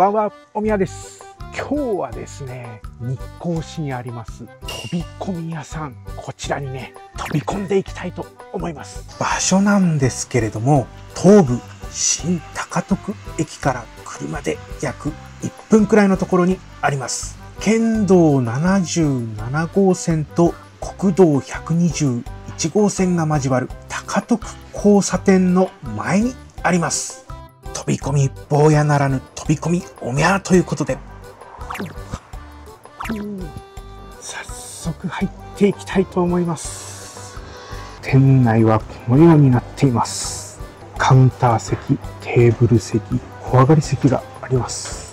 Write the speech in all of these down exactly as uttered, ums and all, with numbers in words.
ばんは、おみやです。今日はですね、日光市にあります飛び込み屋さん、こちらにね、飛び込んでいきたいと思います。場所なんですけれども、東武新高徳駅から車で約いっぷんくらいのところにあります。県道ななじゅうななごうせんと国道ひゃくにじゅういちごうせんが交わる高徳交差点の前にあります。飛び込み坊やならぬ飛び込みおみゃということで、早速入っていきたいと思います。店内はこのようになっています。カウンター席、テーブル席、小上がり席があります。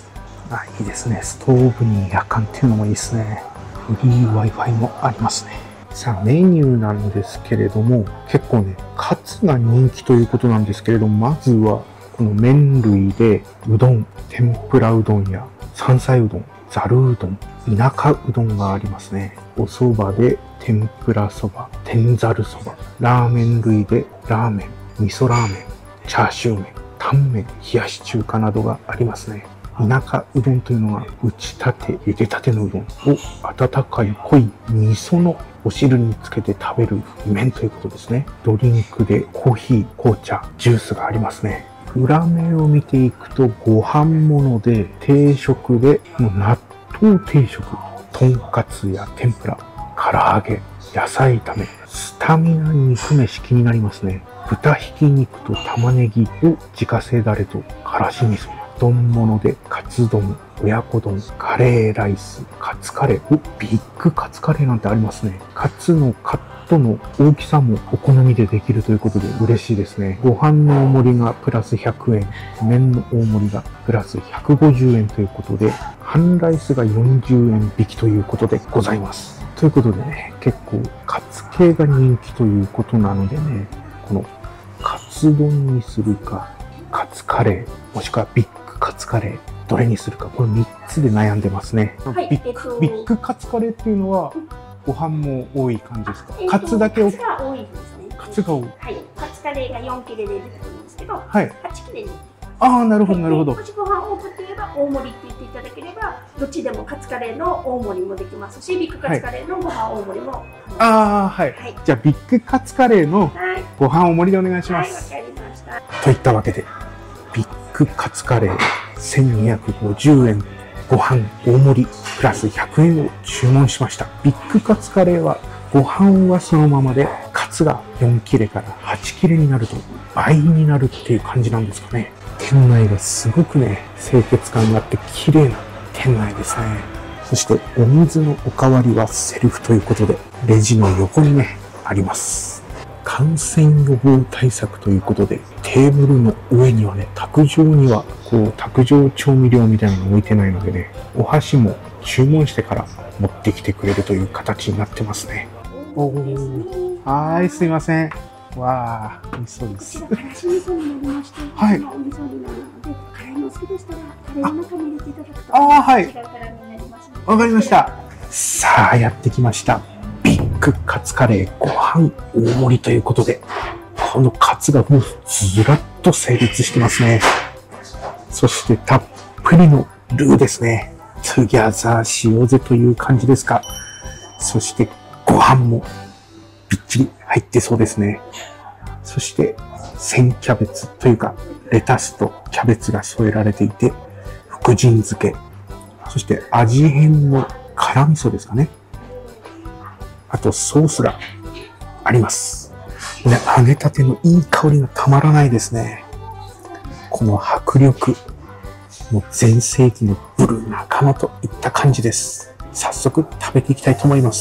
あ、いいですね。ストーブに夜間っていうのもいいですね。フリー Wi-Fi もありますね。さあ、メニューなんですけれども、結構ね、カツが人気ということなんですけれども、まずはこの麺類でうどん、天ぷらうどんや山菜うどん、ざるうどん、田舎うどんがありますね。お蕎麦で天ぷらそば、天ざるそば、ラーメン類でラーメン、味噌ラーメン、チャーシュー麺、タンメン、冷やし中華などがありますね。田舎うどんというのは打ちたて、茹でたてのうどんを温かい濃い味噌のお汁につけて食べる麺ということですね。ドリンクでコーヒー、紅茶、ジュースがありますね。裏面を見ていくとご飯物で定食で納豆定食、とんかつや天ぷら、唐揚げ、野菜炒め、スタミナ肉飯気になりますね。豚ひき肉と玉ねぎを自家製だれとからし味噌。丼物でカツ丼、親子丼、カレーライス、カツカレー。お、ビッグカツカレーなんてありますね。カツのカットの大きさもお好みでできるということで嬉しいですね。ご飯の大盛りがプラスひゃくえん、麺の大盛りがプラスひゃくごじゅうえんということで、半ライスがよんじゅうえん引きということでございます。ということでね、結構カツ系が人気ということなのでね、このカツ丼にするか、カツカレー、もしくはビッグカツカレー、どれにするか、これみっつで悩んでますね。はい、ビッグ、えっと、ビッグカツカレーっていうのは、ご飯も多い感じですか？えっと、カツだけを。カツが多いですね。カツが多い。はい。カツカレーがよん切れで出てくるんですけど、はい。はち切れに。ああ、なるほど、なるほど。もしご飯多くって言えば、大盛りって言っていただければ、どっちでもカツカレーの大盛りもできますし、ビッグカツカレーのご飯大盛りも。はい、ああ、はい。はい、じゃあ、ビッグカツカレーのご飯大盛りでお願いします。はい、わかりました。といったわけで、ビッグカツカレーせんにひゃくごじゅうえん、ご飯大盛りプラスひゃくえんを注文しました。ビッグカツカレーはご飯はそのままで、カツがよん切れからはち切れになると倍になるっていう感じなんですかね。店内がすごくね、清潔感があって綺麗な店内ですね。そしてお水のおかわりはセルフということで、レジの横にね、あります。感染予防対策ということで、テーブルの上にはね、卓上には、こう、卓上調味料みたいなの置いてないのでね、お箸も注文してから持ってきてくれるという形になってますね。おー、はーい、すいません。わー、美味しそうです。こちら、からし味噌になりまして、はい。お味噌になるので、辛いの好きでしたら、カレーの中に入れていただくと、ああ、はい。違う辛みになります。わかりました。さあ、やってきました。ビッグカツカレーご飯大盛りということで、このカツがもうずらっと成立してますね。そしてたっぷりのルーですね。トゥギャザーしようぜという感じですか。そしてご飯もびっちり入ってそうですね。そして鮮キャベツというかレタスとキャベツが添えられていて、福神漬け、そして味変の辛味噌ですかね。あとソースがあります。ね、揚げたてのいい香りがたまらないですね。この迫力、もう全盛期のブルー仲間といった感じです。早速食べていきたいと思います。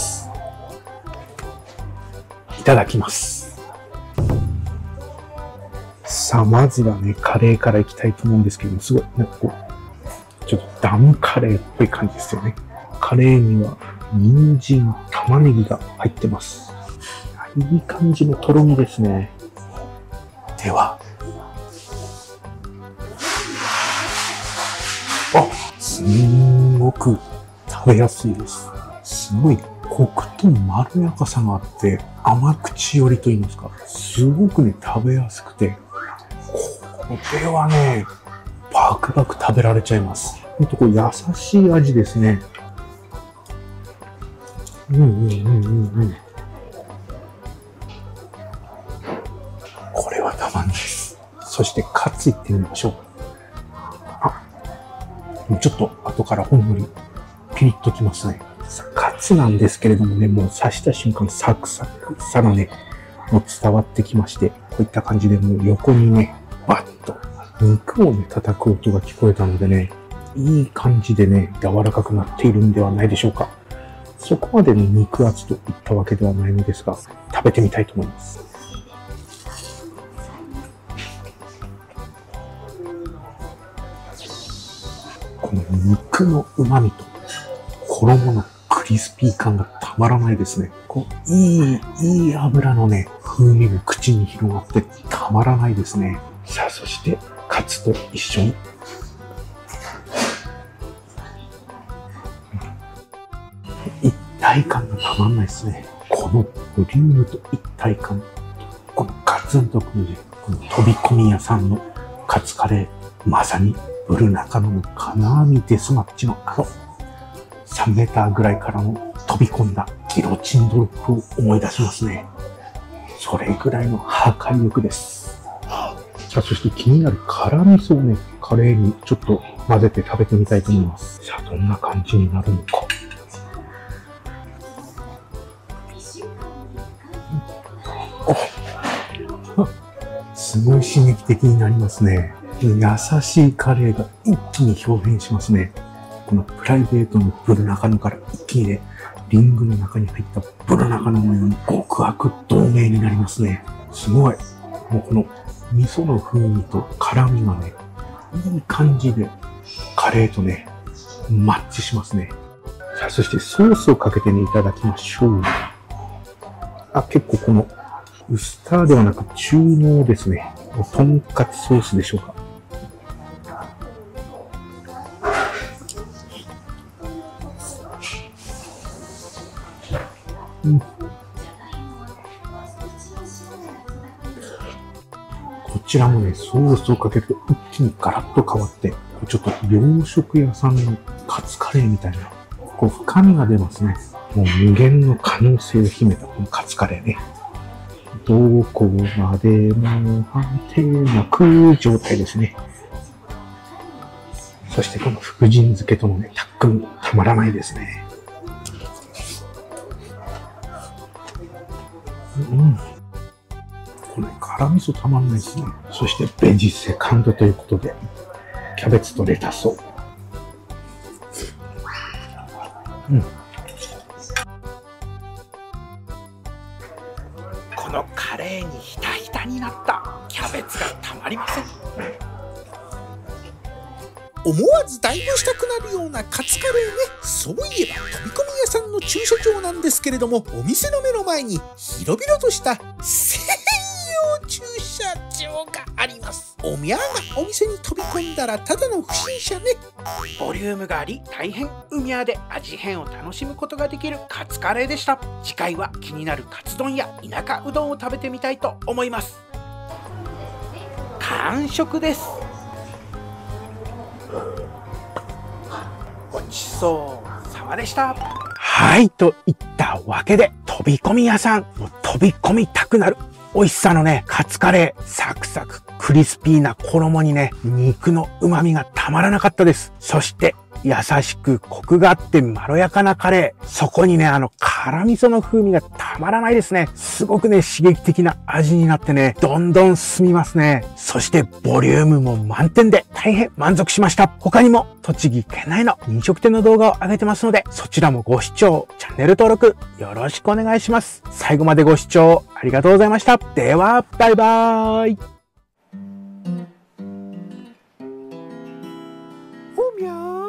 いただきます。さあ、まずはね、カレーからいきたいと思うんですけども、すごい、なんかこう、ちょっとダムカレーっぽい感じですよね。カレーには人参、玉ねぎが入ってます。いい感じのとろみですね。では。あ、すんごく食べやすいです。すごいコクとまろやかさがあって、甘口寄りと言いますか、すごくね、食べやすくて、これはね、 バクバク食べられちゃいます。ほんとこう優しい味ですね。うんうんうんうんうん。これはたまんないです。そしてカツいってみましょう。あ、ちょっと後からほんのりピリッときますね。カツなんですけれどもね、もう刺した瞬間サクサクさがね、もう伝わってきまして、こういった感じでもう横にね、バッと肉をね、叩く音が聞こえたのでね、いい感じでね、柔らかくなっているんではないでしょうか。そこまでね、肉厚といったわけではないのですが、食べてみたいと思います。この肉の旨味と衣のクリスピー感がたまらないですね。こういい、いい油のね、風味も口に広がってたまらないですね。さあ、そしてカツと一緒に。一体感がたまんないですね。このボリュームと一体感。このガツンとくるね、この飛び込み屋さんのカツカレー。まさにブル中野の金網デスマッチのあのさんメーターぐらいからの飛び込んだギロチンドロップを思い出しますね。それぐらいの破壊力です。さあ、そして気になる辛味噌をね、カレーにちょっと混ぜて食べてみたいと思います。さあ、どんな感じになるのか。おすごい刺激的になりますね。優しいカレーが一気に表現しますね。このプライベートのブル中野から一気にね、リングの中に入ったブル中野のように極悪同盟になりますね。すごい。もうこの味噌の風味と辛味がね、いい感じでカレーとね、マッチしますね。さあ、そしてソースをかけてね、いただきましょう。あ、結構このウスターではなく中濃ですね。とんかつソースでしょうか。うん、こちらもね、ソースをかけると一気にガラッと変わって、ちょっと洋食屋さんのカツカレーみたいな、こう深みが出ますね。もう無限の可能性を秘めたこのカツカレーね。どこまでも判定なく状態ですね。そしてこの福神漬けとのね、タッグもたまらないですね。うん。これ辛味噌たまんないですね。そしてベジセカンドということで、キャベツとレタスを。うん。このカレーにひたひたになったキャベツがたまりません。 思わずダイブしたくなるようなカツカレーね。そういえば飛び込み屋さんの駐車場なんですけれども、お店の目の前に広々とした専用駐車場があります。おみゃーがお店に飛び込んだらただの不審者ね。 ボリュームがあり大変うみやで味変を楽しむことができるカツカレーでした。次回は気になるカツ丼や田舎うどんを食べてみたいと思います。完食です。ごちそうさまでした。 はい、といったわけで、飛び込み屋さん、もう飛び込みたくなる美味しさのね、カツカレー、サクサク、クリスピーな衣にね、肉の旨味がたまらなかったです。そして、優しくコクがあってまろやかなカレー。そこにね、あの辛味噌の風味がたまらないですね。すごくね、刺激的な味になってね、どんどん進みますね。そしてボリュームも満点で大変満足しました。他にも栃木県内の飲食店の動画を上げてますので、そちらもご視聴、チャンネル登録よろしくお願いします。最後までご視聴ありがとうございました。では、バイバーイ。 おみゃー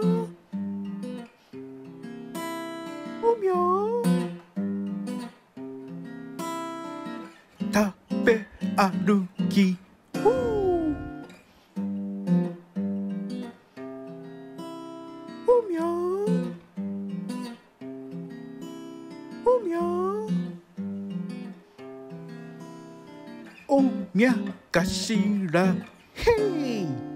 おみゃー食べ歩きほーおみゃーおみゃーおみゃかしらへい